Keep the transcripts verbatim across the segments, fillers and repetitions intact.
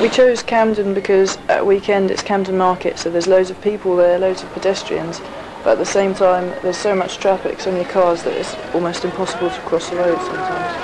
We chose Camden because at weekend it's Camden Market, so there's loads of people there, loads of pedestrians, but at the same time there's so much traffic, so many cars, that it's almost impossible to cross the road sometimes.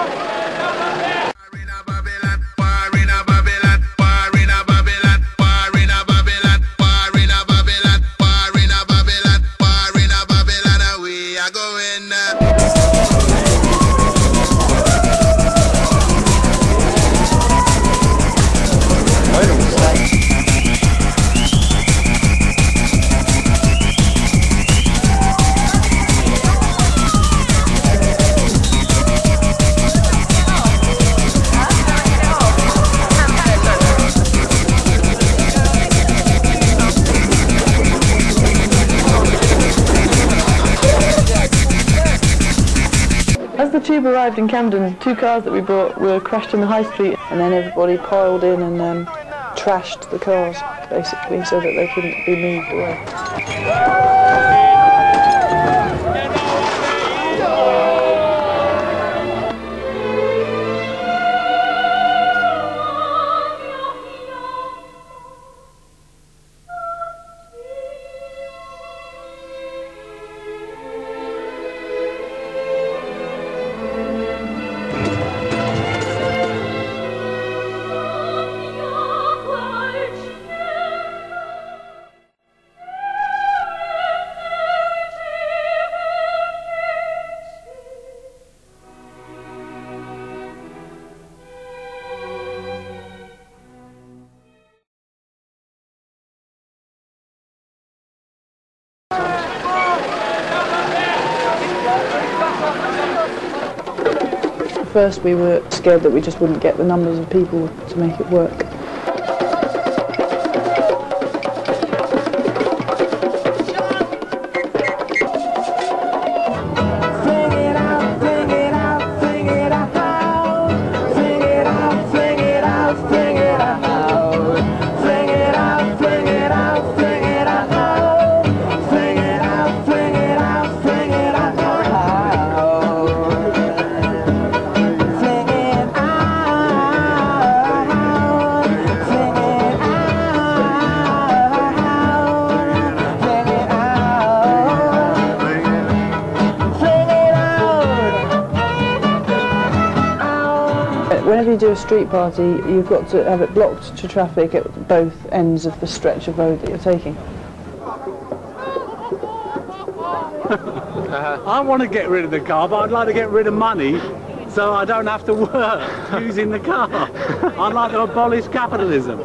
As the tube arrived in Camden, two cars that we brought were crashed in the high street, and then everybody piled in and um, trashed the cars, basically, so that they couldn't be moved away. First we were scared that we just wouldn't get the numbers of people to make it work. Whenever you do a street party, you've got to have it blocked to traffic at both ends of the stretch of road that you're taking. I want to get rid of the car, but I'd like to get rid of money so I don't have to work using the car. I'd like to abolish capitalism.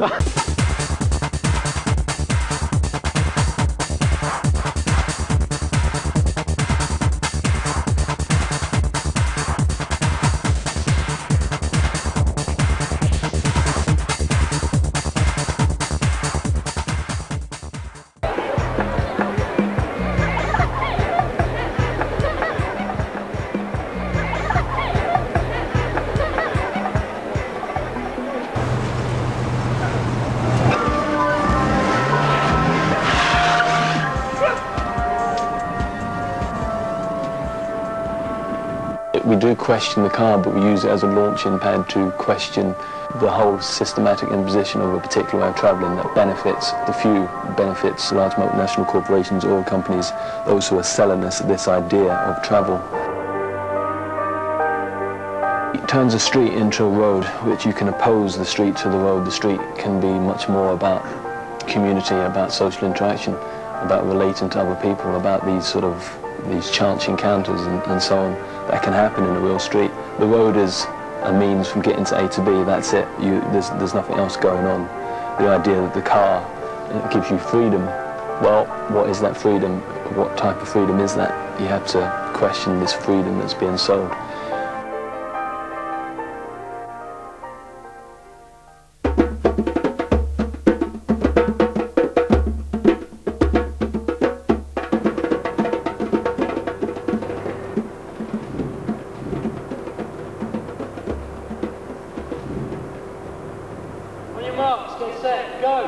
We do question the car, but we use it as a launching pad to question the whole systematic imposition of a particular way of travelling that benefits the few, benefits large multinational corporations, oil companies, those who are selling us this idea of travel. It turns a street into a road, which you can oppose the street to the road. The street can be much more about community, about social interaction, about relating to other people, about these sort of these chance encounters and, and so on that can happen in a real street. The road is a means from getting to A to B, that's it. You, there's, there's nothing else going on. The idea that the car it gives you freedom, well, what is that freedom? What type of freedom is that? You have to question this freedom that's being sold. Set, go!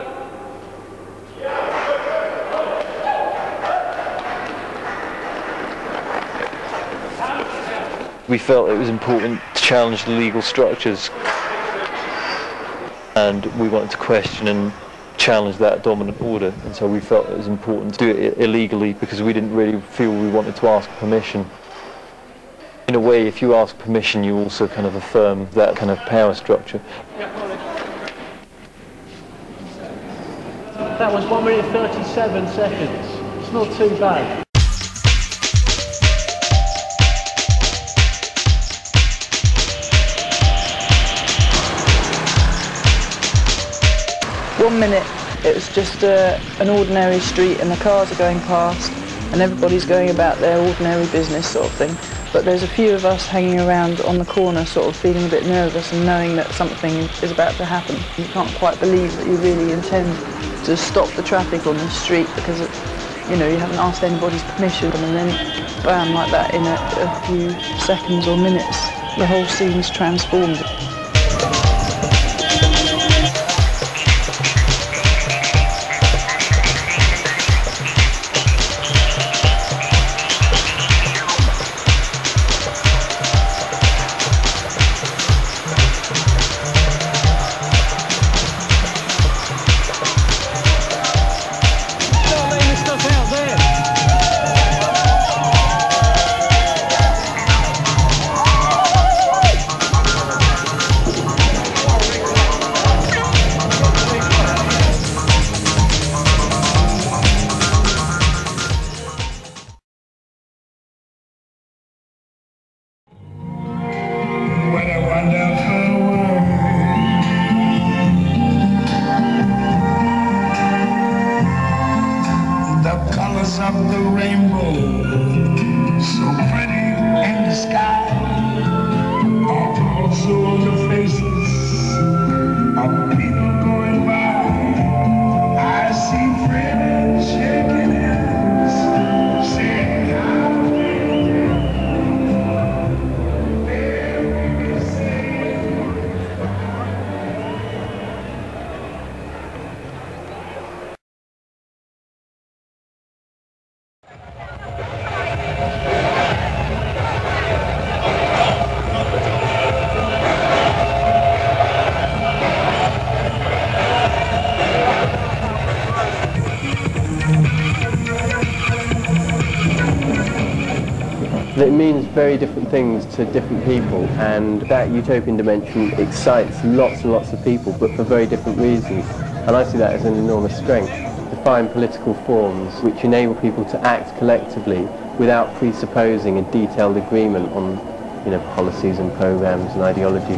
We felt it was important to challenge the legal structures. and we wanted to question and challenge that dominant order, and so we felt it was important to do it illegally because we didn't really feel we wanted to ask permission. In a way, if you ask permission, you also kind of affirm that kind of power structure. That was one minute thirty-seven seconds. It's not too bad. One minute it was just uh, an ordinary street and the cars are going past and everybody's going about their ordinary business sort of thing. But there's a few of us hanging around on the corner sort of feeling a bit nervous and knowing that something is about to happen. You can't quite believe that you really intend to stop the traffic on the street because, it, you know, you haven't asked anybody's permission, and then bam, like that, in a, a few seconds or minutes, the whole scene's transformed. Of the rainbow, so pretty in the sky, are also on the faces of people going by. I see friends shaking hands, saying how they do. They'll be saying It means very different things to different people, and that utopian dimension excites lots and lots of people, but for very different reasons. And I see that as an enormous strength. Define political forms which enable people to act collectively without presupposing a detailed agreement on, you know, policies and programs and ideologies.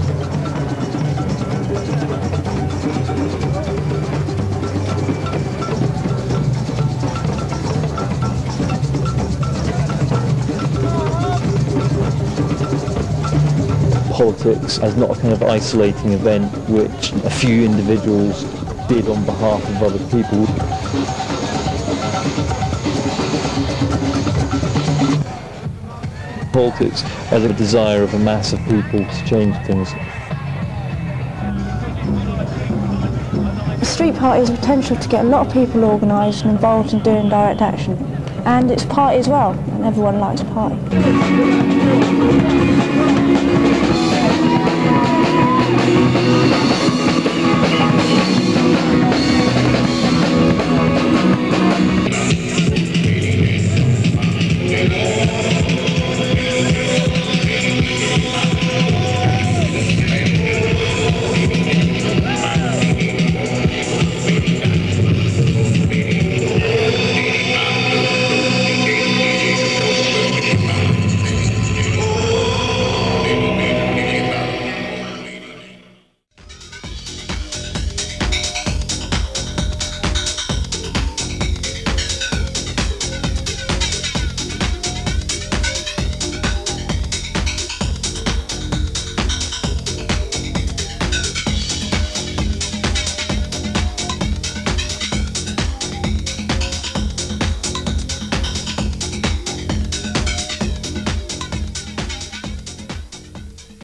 Politics as not a kind of isolating event which a few individuals did on behalf of other people. Politics as a desire of a mass of people to change things. The street party has the potential to get a lot of people organised and involved in doing direct action. And it's a party as well, and everyone likes a party.